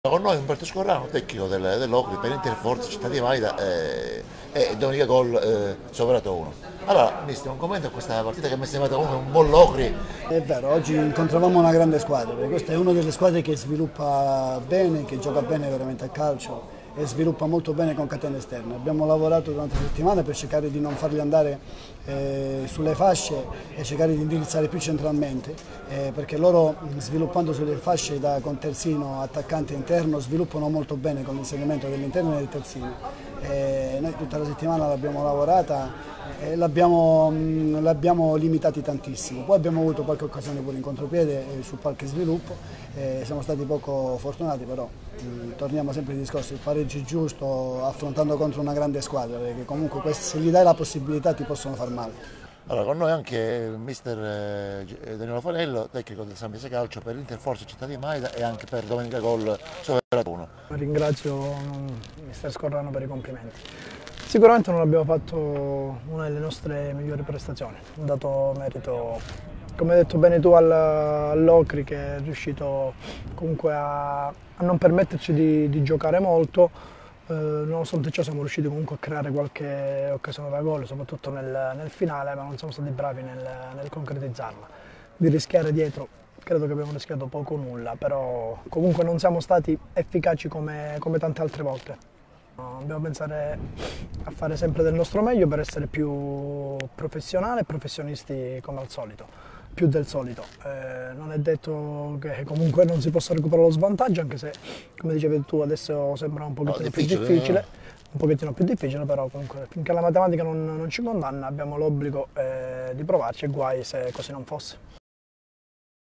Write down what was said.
Con noi Umberto Scorrano, tecnico dell'Ocri per Interforze Città di Vaida e Domenica Gol Soverato 1. Allora, mister, un commento a questa partita che mi è sembrata comunque un buon l'Ocri. È vero, oggi incontravamo una grande squadra, perché questa è una delle squadre che sviluppa bene, che gioca bene veramente a calcio e sviluppa molto bene con catene esterne. Abbiamo lavorato durante la settimana per cercare di non farli andare sulle fasce e cercare di indirizzare più centralmente, perché loro sviluppando sulle fasce con terzino, attaccante interno, sviluppano molto bene con l'inserimento dell'interno e del terzino. Noi tutta la settimana l'abbiamo lavorata e l'abbiamo limitati tantissimo. Poi abbiamo avuto qualche occasione pure in contropiede su qualche sviluppo, siamo stati poco fortunati, però torniamo sempre ai discorsi, il pareggio è giusto affrontando contro una grande squadra, perché comunque se gli dai la possibilità ti possono far male. Allora, con noi anche il mister Danilo Fanello, tecnico del San Biese Calcio per l'Interforze Città di Vaida e anche per Domenica Gol Soverato 1. Ringrazio mister Scorrano per i complimenti. Sicuramente non abbiamo fatto una delle nostre migliori prestazioni, ho dato merito, come hai detto bene tu, all'Ocri che è riuscito comunque a non permetterci di giocare molto. Nonostante ciò siamo riusciti comunque a creare qualche occasione da gol, soprattutto nel finale, ma non siamo stati bravi nel concretizzarla. Di rischiare dietro, credo che abbiamo rischiato poco o nulla, però comunque non siamo stati efficaci come tante altre volte. Dobbiamo pensare a fare sempre del nostro meglio per essere più professionali e professionisti come al solito, più del solito. Non è detto che comunque non si possa recuperare lo svantaggio, anche se, come dicevi tu, adesso sembra un pochettino più difficile, però comunque finché la matematica non ci condanna abbiamo l'obbligo di provarci e guai se così non fosse.